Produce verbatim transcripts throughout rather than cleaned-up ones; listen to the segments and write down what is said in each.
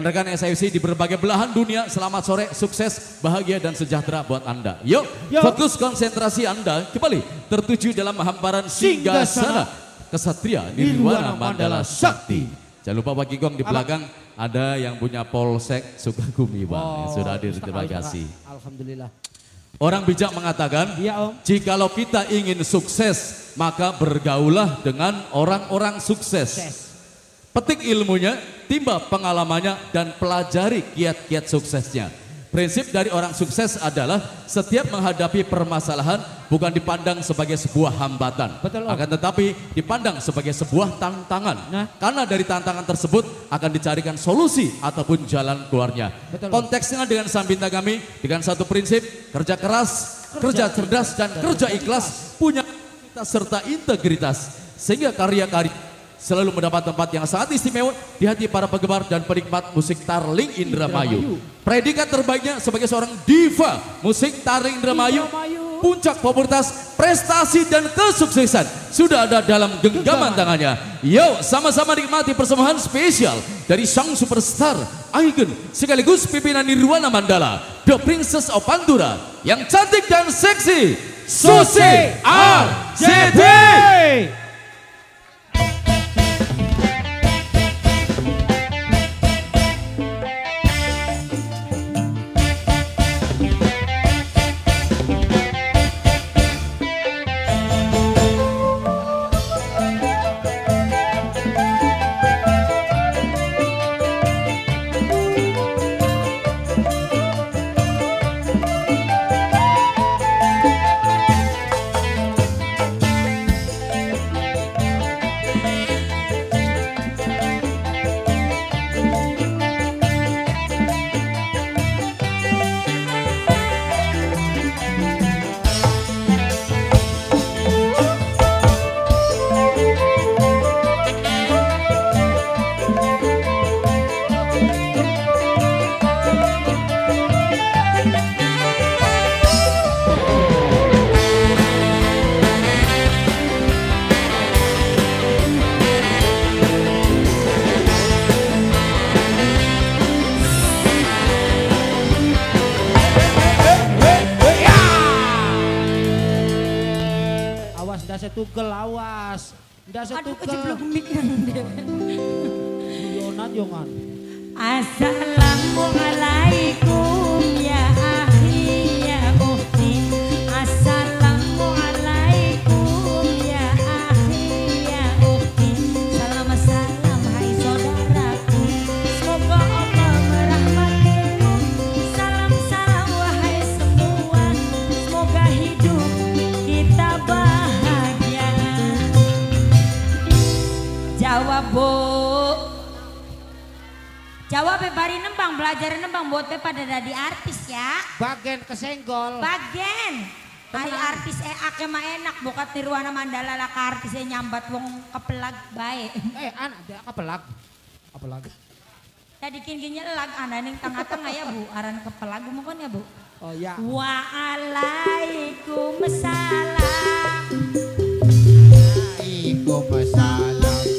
Rekan S I C di berbagai belahan dunia, selamat sore, sukses, bahagia dan sejahtera buat Anda. Yuk, Yo. fokus konsentrasi Anda kembali tertuju dalam hamparan Singgasana Kesatria Nirwana Mandala Sakti. Jangan lupa Pak Kigong di belakang ada yang punya Polsek Sukabumi, Bang. Oh, sudah hadir, terima kasih. Alhamdulillah. Orang bijak mengatakan, ya, Om. Jikalau kita ingin sukses, maka bergaulah dengan orang-orang sukses. Sukses. Petik ilmunya, timba pengalamannya, dan pelajari kiat-kiat suksesnya. Prinsip dari orang sukses adalah setiap menghadapi permasalahan bukan dipandang sebagai sebuah hambatan. Betul, akan tetapi dipandang sebagai sebuah tantangan. Nah. Karena dari tantangan tersebut akan dicarikan solusi ataupun jalan keluarnya. Betul, konteksnya dengan Sambinta kami dengan satu prinsip, kerja keras, kerja, kerja cerdas, dan kerja ikhlas, punya serta integritas. Sehingga karya-karya selalu mendapat tempat yang sangat istimewa di hati para penggemar dan penikmat musik Tarling Indramayu. Predikat terbaiknya sebagai seorang diva musik Tarling Indramayu, puncak popularitas, prestasi dan kesuksesan sudah ada dalam genggaman tangannya. Yuk sama-sama nikmati persembahan spesial dari sang superstar icon sekaligus pimpinan Nirwana Mandala, The Princess of Pantura, yang cantik dan seksi, Susi R J T. Tugel awas, ndak setugel. Aduh kejeblok mic yang Yonat yongan. Assalamualaikum ya akhi ya ukhti. Assalamualaikum ya akhi ya ukhti. Salam salam hai saudaraku. Semoga Allah merahmatimu. Salam salam wahai semua. Semoga hidup kita bahagia. Jawab Bu. Jawab bari nembang, belajar nembang buat pada dadi artis ya. Bagian kesenggol. Bagian. Hari artis eh ake mah enak bukat Nirwana Mandala lah artisnya nyambat wong kepelag baik. Eh an ada kepelag. Kepelag. Tadi kini elag ana ning tengah-tengah ya Bu, aran kepelag mungkin ya Bu. Oh ya. Waalaikumsalam. Waalaikumsalam.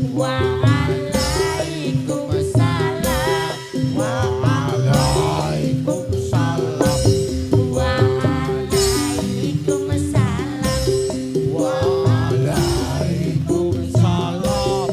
Waalaikumsalam. Waalaikumsalam. Waalaikumsalam. Waalaikumsalam.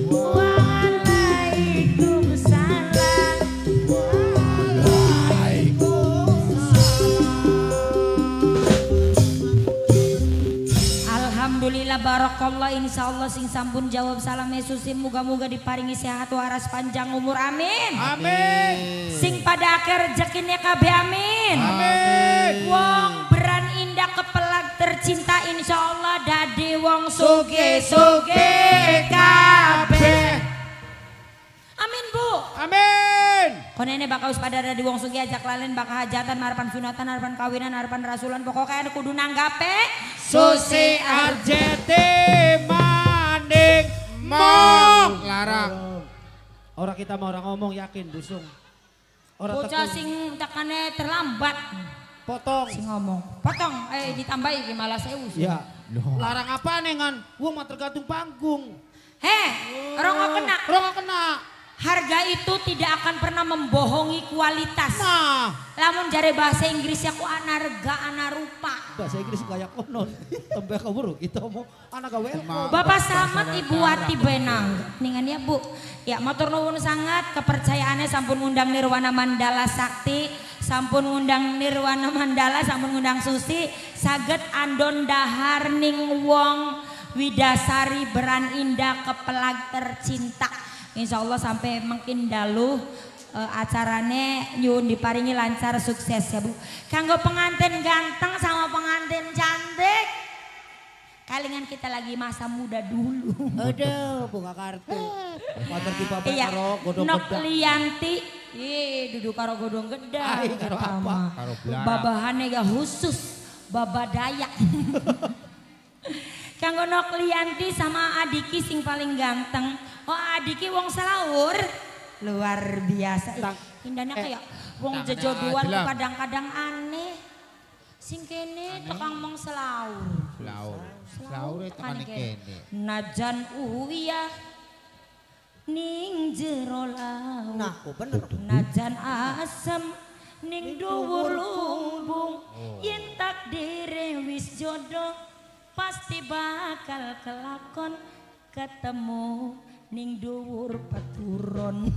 Alhamdulillah barakallah insyaallah sing sampun jawab salam Yesusin muga-muga diparingi sehat waras panjang umur amin. Amin. Sing pada akhir rezekinya kabeh amin. Amin. Wong beran indah kepelag tercinta insyaallah dadi wong sugih-sugih kabeh. Amin Bu. Amin. Konene bakal wis pada dadi wong sugih ajak lalen bakal hajatan harapan sunatan harapan kawinan harapan rasulan pokoknya kudu nanggape Susi R J T maning mong larang. Orang kita mau orang ngomong yakin busung. Orang bocah sing tekane terlambat. Potong. Sing ngomong. Potong eh ditambahi malah sewu. Ya. Larang apa nengan? Wong mah tergantung panggung. Heh, orang kena. Orang kena. Harga itu tidak akan pernah membohongi kualitas. Nah, Lamun jare bahasa Inggrisnya ku anarga anarupa. bahasa Inggris kayak konon. Tembak kabur kita mau anak gawe. Bapak Slamet Ibu Wati Benang. Ningan ya Bu. Ya matur nuwun sangat kepercayaannya sampun ngundang Nirwana Mandala Sakti, sampun ngundang Nirwana Mandala, sampun ngundang Susi, saged andon dahar ning wong Widasari Beran Indah kepelag tercinta. Insya Allah sampai makin dalu uh, acarane nyun diparingi lancar sukses ya Bu. Kanggo pengantin ganteng sama pengantin cantik, kalingan kita lagi masa muda dulu. Aduh, buka kartu. Motor di bapak Iya, karo godong Nok gedang. Lianti, ih duduk karo godong gedang. Ay, karo apa? Karo belarang. Babahane gak khusus, baba Dayak. Kanggo Nok Lianti sama Adiki sing paling ganteng. Oh Adiki wong Selaur, luar biasa. Tang- Indahnya eh, kayak wong tangan jejodohan aja lah. kadang-kadang aneh. Sing kene tekang mong Selaur. Selaur. Selaur itu kan kene. Najan uyah ning jero laut. Nah, oh bener. Najan asem ning dhuwur lumbung. Yen takdire wis jodoh pasti bakal kelakon ketemu ning dhuwur peturon.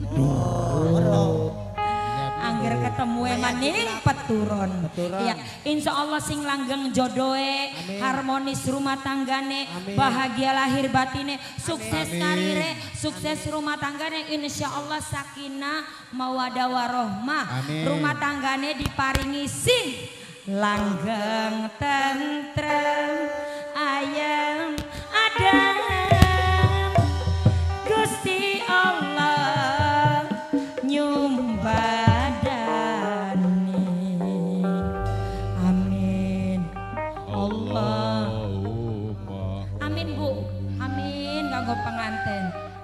Angger ketemu emang ning peturon. Peturon. Ya, insya Allah sing langgeng jodohe, Amin. harmonis rumah tanggane, Amin. bahagia lahir batine, sukses Amin. karire, sukses rumah tanggane, insya Allah sakinah mawadah warohmah. Amin. Rumah tanggane diparingi sing langgeng tentrem ayam adem. Gusti Allah nyumbadani. Amin. Allah. Amin Bu. Amin kanggo penganten.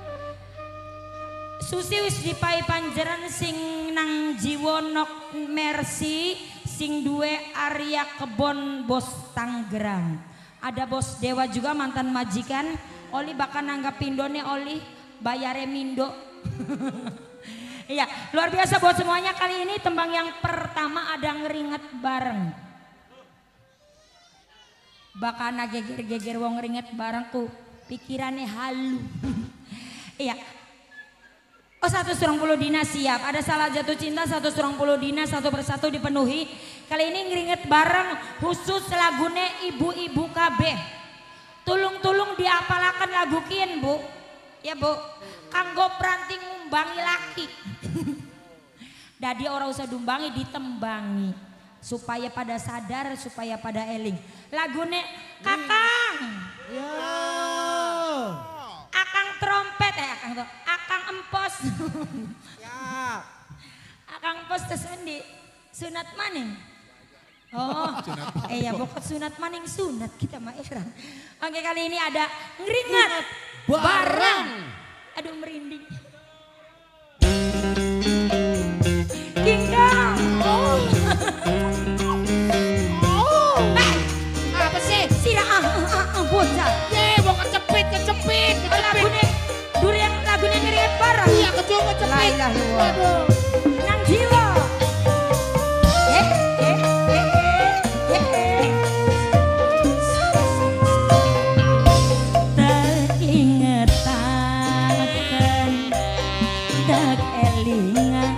Susi wis dipai panjeran sing nang jiwa Nok Mercy sing duwe Arya Kebon Bos Tanggerang. Ada Bos Dewa juga mantan majikan. Oli bakal nanggap pindone Oli bayare mindo. Iya, luar biasa buat semuanya. Kali ini tembang yang pertama ada ngeringet bareng. Bakana geger-geger wong ngeringet bareng ku pikirannya halu. Iya. Oh satu serong puluh dina siap. Ada salah jatuh cinta satu serong puluh dina satu persatu dipenuhi. Kali ini ngeringet bareng khusus lagune ibu-ibu kabeh. Tulung-tulung diapalakan lagu kian Bu. Ya Bu. Kanggo pranting ngumbangi laki. Dadi orang usah dumbangi ditembangi. Supaya pada sadar, supaya pada eling. Lagune Kakang. Ya. Akang trompet eh Akang tuh. Akang empos. Ya. Akang empos tesendi. Sunat maning. Oh, eh ya pokok sunat maning sunat kita mah Ikhran. Oke kali ini ada ngeringat bareng. Aduh merinding. Kingdom. Oh. Oh. Eh, Apa sih? sira ah ah ah bocah. Ye, mau kecepit, kecepit, Oh, lagune durian lagune ngeringat bareng. Iya, kecut, kecepit. La ilaha illallah. Aduh. Nang jiwa. Eh, eh, eh, eh, eh. Tak ingetaken, tak elingan.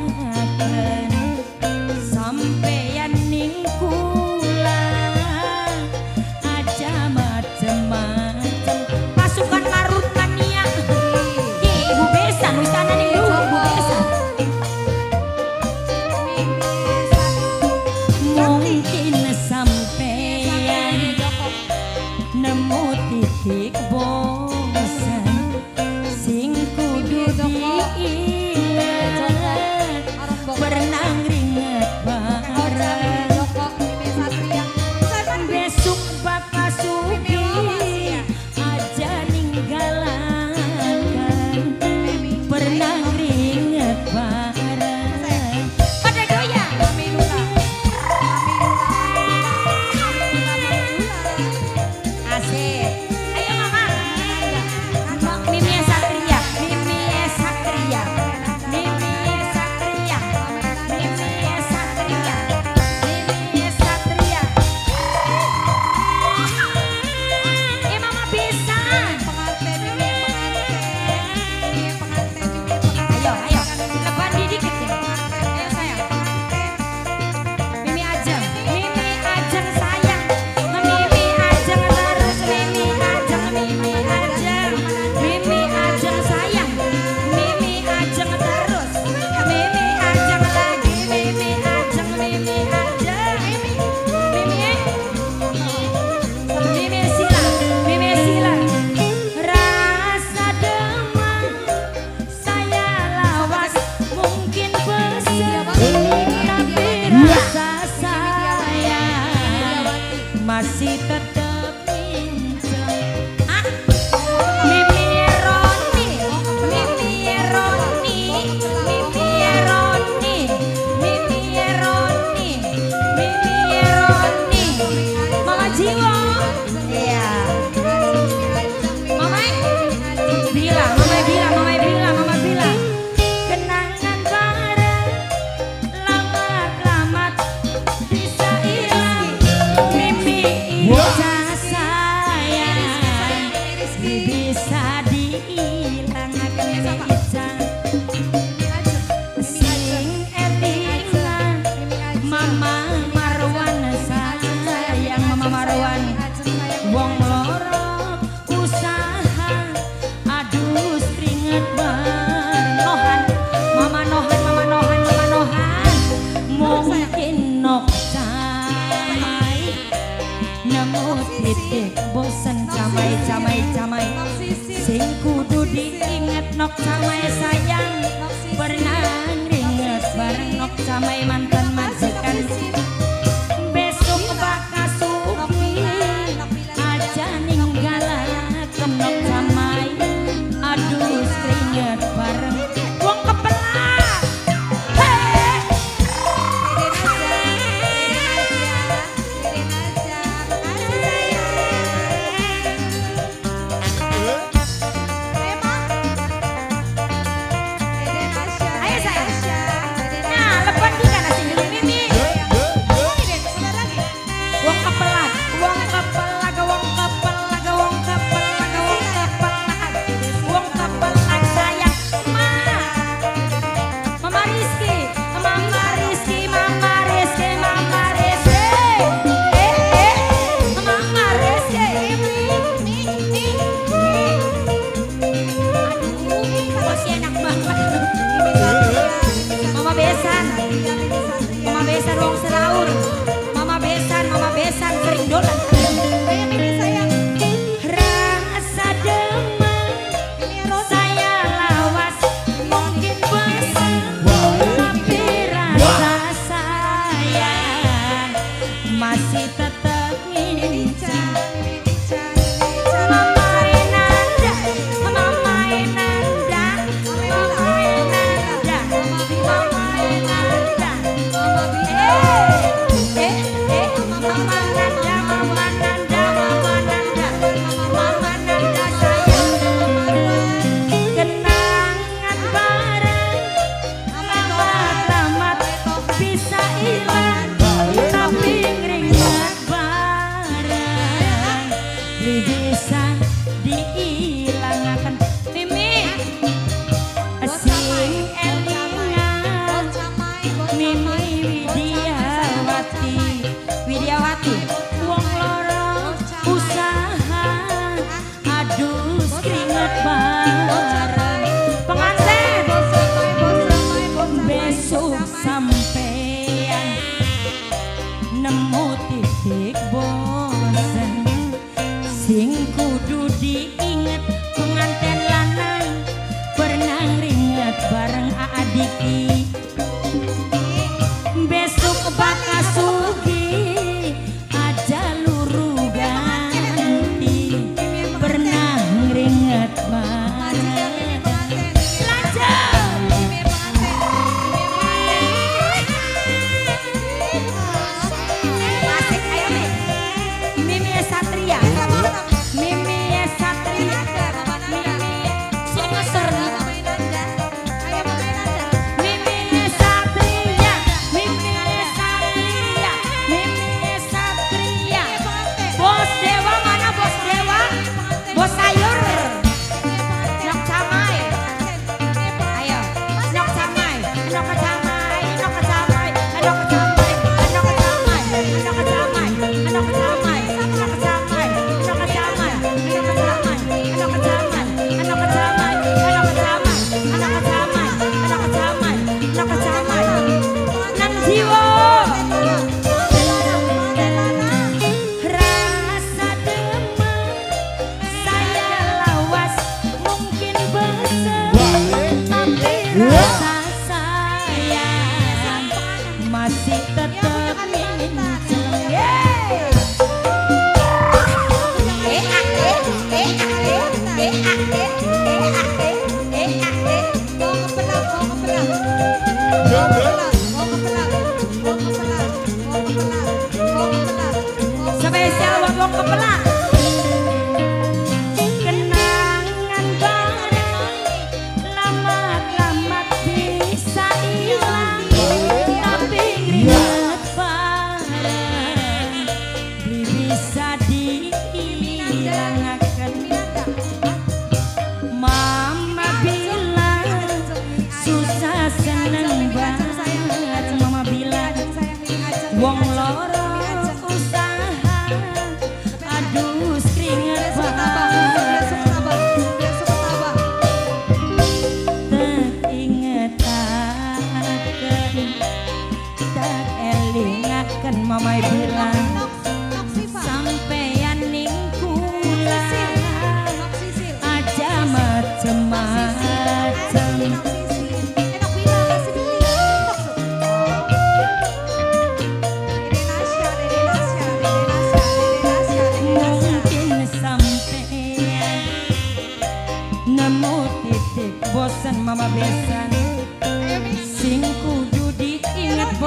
dik bosen camai camai camai sing kudu diinget nok camai sayang pernah ringet bareng nok camai mantan majikan besok bakal supi aja ninggalaken nok camai aduh keringet bareng wong kepelak hei ayo sayang nah lepas di kanan sini dulu Mimi wong kepelak wong kepelak wong kepelak wong kepelak wong kepelak wong kepelak sayang ma Mama Rizky Mama Rizky Mama Rizky Mama Rizky eh eh Mama Rizky aduh masih enak banget Mama Besan Mama Besan wong selaur Mama Besan Mama Besan sering dolan rasa demam saya lawas mungkin bosan tapi rasa sayang masih tetap ngincang Mama Enanda Mama Enanda Mama Enanda Mama Enanda eh eh eh Mama Nanda Mama Nanda Mama Nanda Mama Nanda sayang kenangan bareng tamat-tamat bisa hilang tapi ngeringat bareng bisa diilangaken Mimi sing elingan Mimi Widiawati Widiawati wong loro usaha adus keringet bareng pengantin besok sampean nemu titik bosen sing kudu diinget pengantin lanang pernah ringet bareng aadiki besok bakal sugi aja luru ganti pernah ringet bareng lanjut asik ayo Mi Mimi Satria Mimi Satria Mimi sini ngeser Mimi Satria Mimi Satria Mimi Satria Bos Dewa mana Bos Dewa Bos sayur Nok camai ayo Nok camai Nok camai Nok camai Nok camai Nok camai Nok camai Nok camai Nok camai Nok camai Nok camai Nok camai Nok camai Nok camai Nok camai Nok camai Nok camai Nang jiwa rasa demam saya lawas mungkin bosan tapi rasa sayang masih tetap ngincang yeay eh ah eh eh ah eh eh ah eh eh ah eh eh ah eh mau kepelak mau kepelak mau kepelak mau kepelak mau kepelak mau kepelak mau kepelak spesial buat wong kepelak kenangan bareng lama-lama bisa hilang tapi ringat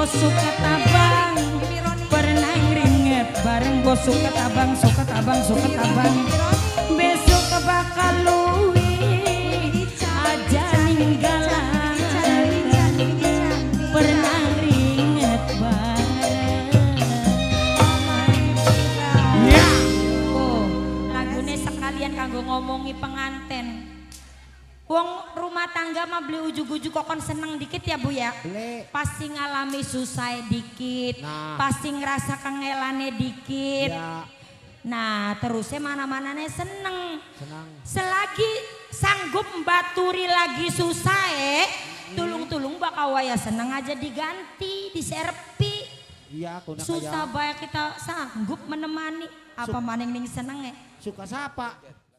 bos suka tabang pernah ringet bareng bos suka tabang suka tabang suka tabang besok bakal luwi aja ninggalan pernah ringet bareng Ya. oh lagune sekalian kanggo ngomongi penganten. Wong rumah tangga mah beli ujuk-ujuk kok kon seneng dikit ya Bu ya. Beli. Pasti ngalami susah dikit, Nah. pasti ngerasa kangelane dikit. Ya. Nah terusnya mana-mananya seneng. Senang. Selagi sanggup mbaturi lagi susah eh, tulung-tulung bakal waya seneng aja diganti, diserpi. Iya aku nak Susah kayak banyak kita sanggup menemani. Apa maning ning seneng eh. suka siapa?